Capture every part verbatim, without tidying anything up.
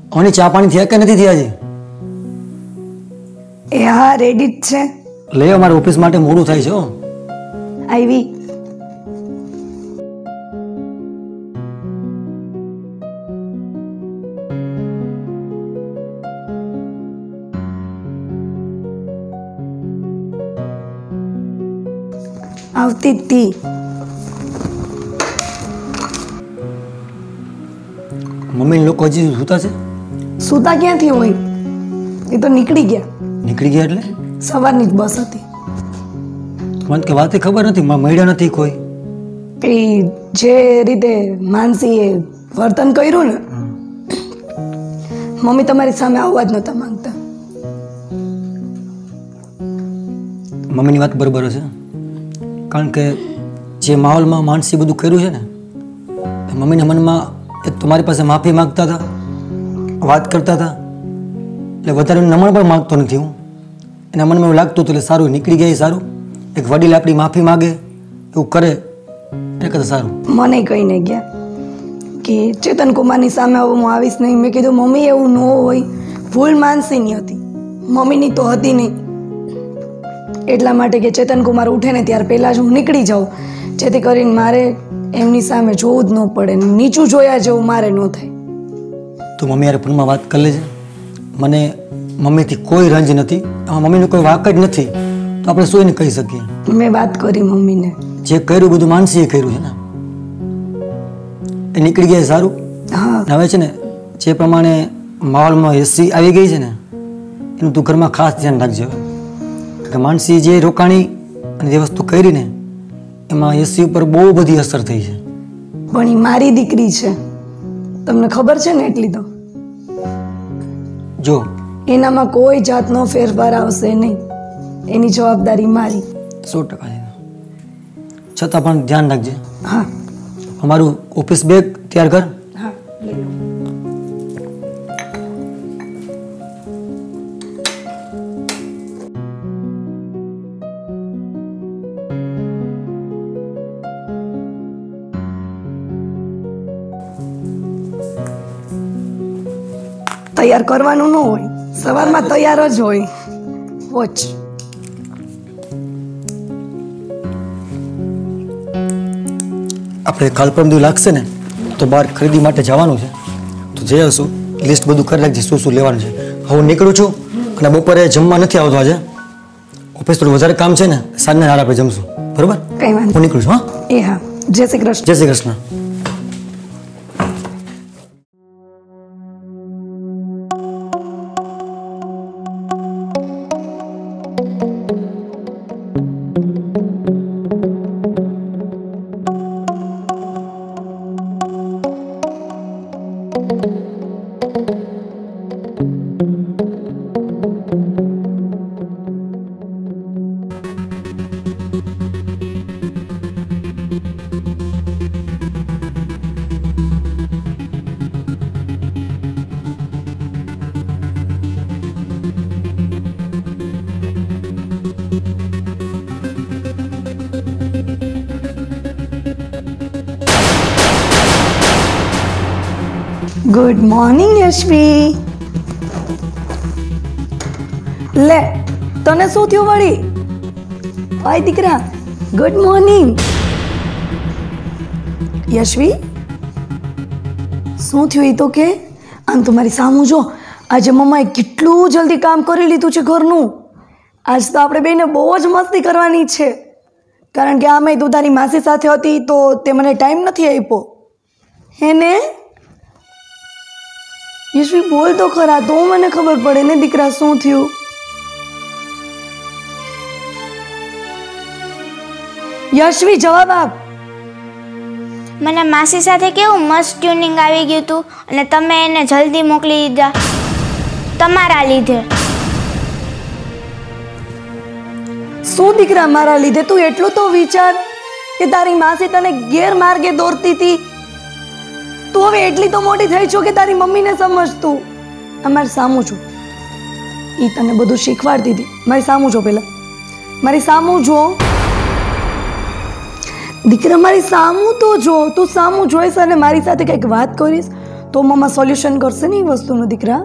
ઓની ચા પાણી થયા કે નથી થયા હજી? એ હા રેડી જ છે. લે અમારે ઓફિસ માટે મોડું થાય છે. હો આવી આવતી તી. મમ્મી લોકો હજી સૂતા છે? સૂતા ક્યાંથી હોય, એ તો નીકળી ગયા. નીકળી ગયા એટલે? સવારની જ બસ હતી. મને કે વાતે ખબર નથી, મળ્યા નથી કોઈ. એ જે રીતે માનસીએ વર્તન કર્યું ને, મમ્મી તમારી સામે આવવા જ નહોતા માંગતા. મમ્મીની વાત બરાબર છે, કારણ કે જે માહોલમાં માનસી બધું કર્યું છે ને, મમ્મીના મનમાં એક તમારી પાસે માફી માગતા હતા, વાત કરતા હતા, એટલે વધારે નમણ પણ માગતો નથી હું. એના મનમાં એવું લાગતું હતું એટલે સારું નીકળી ગયા. સારું, એક વડીલ આપણી માફી માગે એવું કરે એને કરતાં સારું. મને કહીને ગયા કે ચેતન કુમારની સામે હવે હું આવીશ નહીં. મેં કીધું મમ્મી એવું ન હોય, ભૂલ માનસીની હતી, મમ્મીની તો હતી નહીં. એટલા માટે કે ચેતન કુમાર ઉઠે ને ત્યાર પહેલાં જ હું નીકળી જાઉં, જેથી કરીને મારે એમની સામે જોવું જ ન પડે, નીચું જોયા જેવું મારે ન થાય. તો મમ્મી યાર ફોનમાં વાત કરી લેજે. મને મમ્મીથી કોઈ રંજ નથી, મમ્મીનો કોઈ વાક જ નથી, તો આપણે શું એને કહી શકીએ? મેં વાત કરી મમ્મીને. જે કર્યું બધું માનસીએ કર્યું છે ને, એ નીકળી ગયા. સારું. હા હવે છે ને જે પ્રમાણે માહોલમાં એસી આવી ગઈ છે ને, એનું તું ઘરમાં ખાસ ધ્યાન રાખજો. કે માનસી જે રોકાણી અને જે વસ્તુ કરી ને, એમાં એસી ઉપર બહુ બધી અસર થઈ છે. પણ એ મારી દીકરી છે, તમને ખબર છે ને, એટલી તો. જો એનામાં કોઈ જાતનો ફેરફાર આવશે નહીં, એની જવાબદારી મારી. સો ટકા છે, છતાં પણ ધ્યાન રાખજે. હા. અમારું ઓફિસ બેગ તૈયાર કર. હા લઈ લો. તૈયાર કરવાનું ન હોય, સવારમાં તૈયાર જ હોય. વોચ. આપણે કાલ પરમ દિવસ લાગશે ને તો બહાર ખરીદી માટે જવાનું છે, તો જઈ આવશું. લિસ્ટ બધું કરી રાખજે શું શું લેવાનું છે. હું નીકળું છું અને બપોરે જમવા નથી આવતો આજે, ઓફિસ થોડું વધારે કામ છે ને, સાંજના હાર આપણે જમશું. બરોબર? કઈ વાંધો. હું નીકળું છું. હા એ હા. જય શ્રી કૃષ્ણ. જય શ્રી કૃષ્ણ. Good morning Yashvi. લે તને શું થયું વળી? ભાઈ દીકરા ગુડ મોર્નિંગ. યશવી શું થયું એ તો કે? આમ તમારી સામું જો, આજે મમ્માએ કેટલું જલ્દી કામ કરી લીધું છે ઘરનું. આજ તો આપણે બેને બહુ જ મસ્તી કરવાની છે, કારણ કે આમે તું તારી માસી સાથે હતી તો તે મને ટાઈમ નથી આપ્યો. હે ને યશવી? બોલ તો ખરા, તો મને ખબર પડે ને દીકરા શું થયું. યશવી જવાબ આપ. મને માસી સાથે કેવું મસ્ત ટ્યુનિંગ આવી ગયું હતું અને તમે એને જલ્દી મોકલી દીધા તમારા લીધે. શું દીકરા મારા લીધે? તું એટલું તો વિચાર કે તારી માસી તને ગેરમાર્ગે દોરતી હતી. તું હવે એટલી તો મોટી થઈ છો કે તારી મમ્મીને સમજતું. અમારી સામું છો, એ તને બધું શીખવાડતી હતી. મારી સામું છો, પેલા મારી સામું જો દીકરા, મારી સામું તો જો. તું સામું જોઈશ અને મારી સાથે કંઈક વાત કરીશ તો મમ્મા સોલ્યુશન કરશે ને એ વસ્તુનું દીકરા.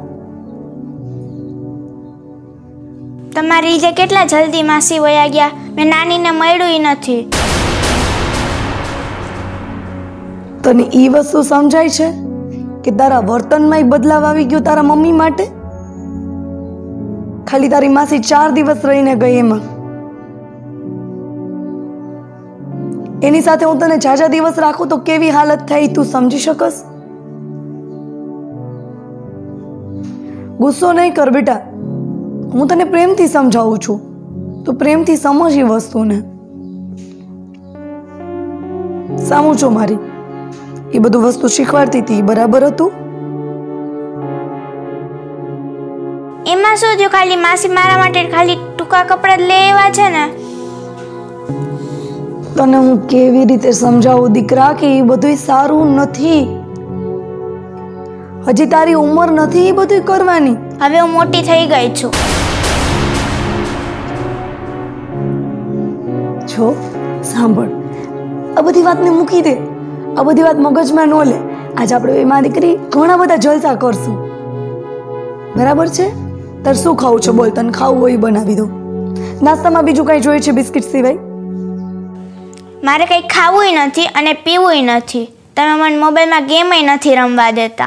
તમારી લીધે કેટલા જલ્દી માસી વયા ગયા. મેં નાનીને મળ્યું નથી. તને એ વસ્તુ સમજાય છે કે તારા વર્તનમાં બદલાવ આવી ગયો તારા મમ્મી માટે? ખાલી તારી માસી ચાર દિવસ રહીને ગઈ એમાં. એની સાથે હું તને જાજા દિવસ રાખું તો કેવી હાલત થાય તું સમજી શકસ? ગુસ્સો નહીં કર બેટા, હું તને પ્રેમથી સમજાવું છું, તો પ્રેમથી સમજ એ વસ્તુને. સામું છો મારી, એ બધું વસ્તુ શીખવાડતી હતી બરાબર હતું? એમાં શું થયું? ખાલી માસી મારા માટે ખાલી ટૂંકા કપડાં જ લેવા છે ને. તને હું કેવી રીતે સમજાવું દીકરા કે એ બધું સારું નથી. હજી તારી ઉંમર નથી એ બધું કરવાની. હવે હું મોટી થઈ ગઈ છું. જો સાંભળ, આ બધી વાતને મૂકી દે, આ બધી વાત મગજમાં ન લે. આજે આપણે એમાં દીકરી ઘણા બધા જલસા કરશું, બરાબર છે? તારે શું ખાવું છે બોલ, તને ખાવું હોય એ બનાવી દો. નાસ્તામાં બીજું કઈ જોઈએ છે બિસ્કિટ સિવાય? મારે કંઈ ખાવું નથી અને પીવું નથી. તમે મને મોબાઈલમાં ગેમ નથી રમવા દેતા.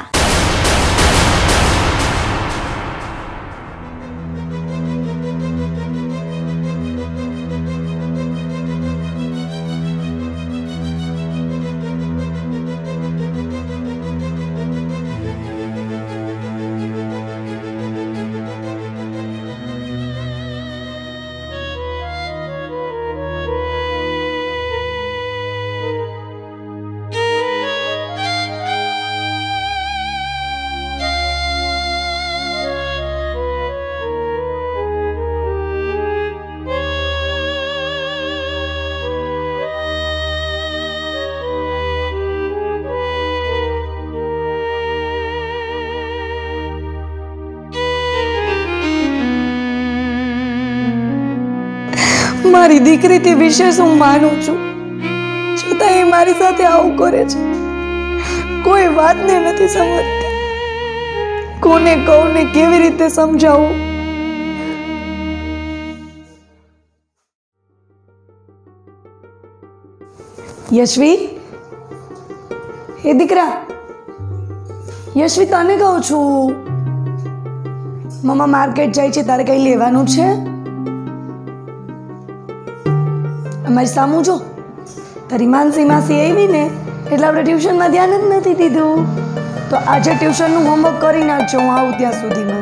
મારી દીકરીથી વિશેષ હું માનું છું, છતાં એ મારી સાથે આવું કરે છે. કોઈ વાતને નથી સમજતી. કોને કહું ને કેવી રીતે સમજાવું? યશવી, હે દીકરા, યશવી તને કહું છું, મમ્મા માર્કેટ જાય છે, તારે કઈ લેવાનું છે? અમારી સામું જો, તારી માનસી માસી આવી ને એટલે આપણે ટ્યુશનમાં ધ્યાન જ નથી દીધું. તો આજે ટ્યુશનનું હોમવર્ક કરી નાખજો, હું આવું ત્યાં સુધીમાં.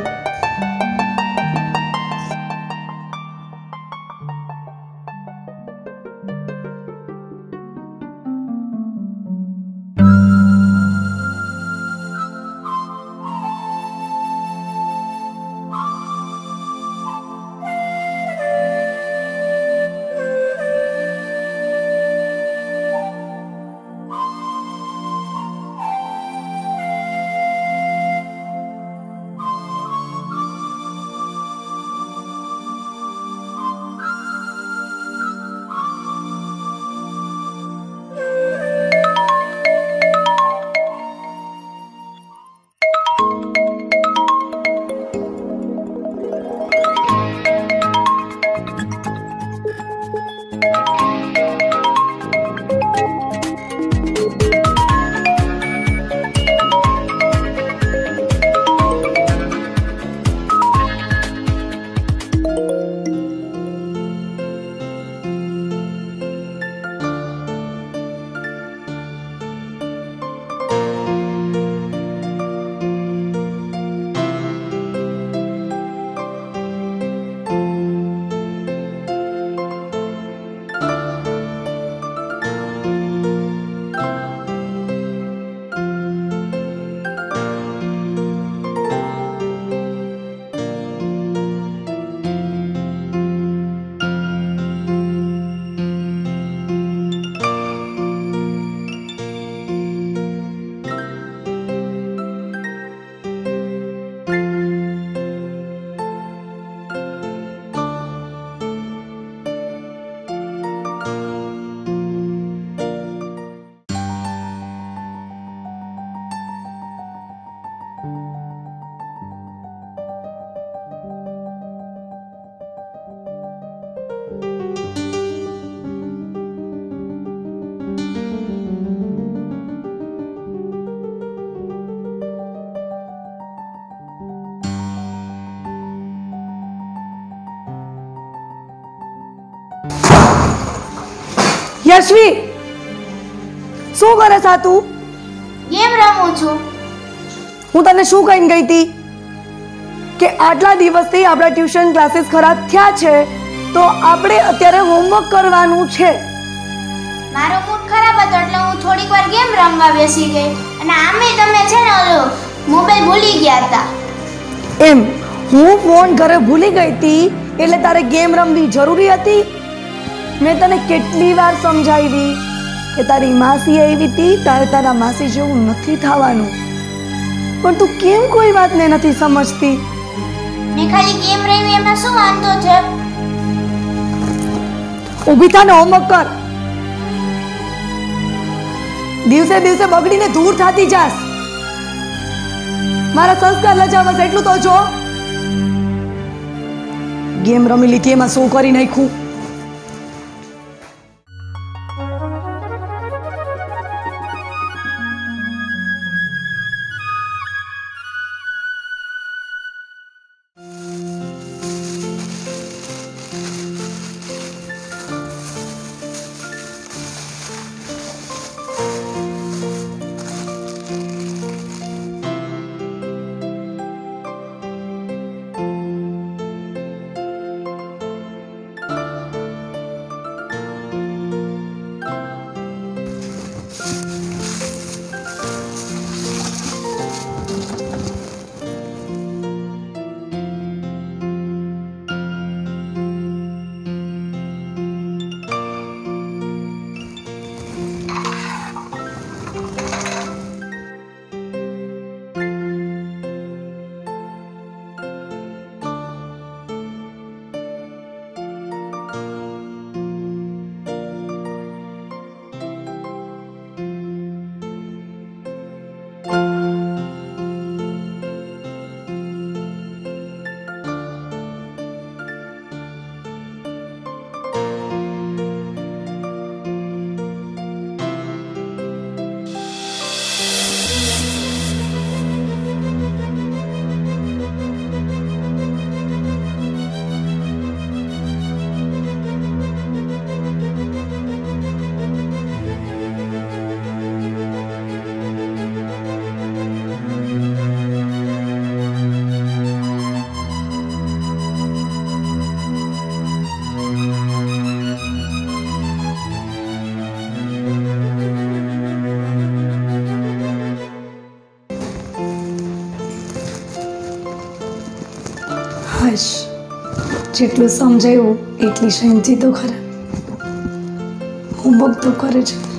યશવી, શું કરે છે તું? ગેમ રમું છું. હું તને શું કહીને ગઈ હતી કે આટલા દિવસથી આપણા ટ્યુશન ક્લાસીસ ખરાબ થયા છે તો આપણે અત્યારે હોમવર્ક કરવાનું છે. મારો મૂડ ખરાબ હતો એટલે હું થોડીક વાર ગેમ રમવા બેસી ગઈ અને આમે તમે છે ને ઓલો મોબાઈલ ભૂલી ગયા હતા. એમ હું ફોન ઘરે ભૂલી ગઈ હતી એટલે તારે ગેમ રમવી જરૂરી હતી? મેં તને કેટલી વાર સમજાવી કે તારી માસી આવી હતી, તારે તારા માસી જેવું નથી થવાનું, પણ તું કેમ કોઈ વાતને નથી સમજતી? મેં ખાલી ગેમ રમી, એમાં શું વાંધો છે? ઊભી થા ને હોમવર્ક કર. દિવસે દિવસે બગડીને દૂર થતી જાસ. મારા સંસ્કાર લજાવસ એટલું તો જો. ગેમ રમી લીધી એમાં શું કરી નાખ્યું? હશ, જેટલું સમજાયું એટલી શાંતિ તો ખરા. હોમવર્ક તો કરે છે.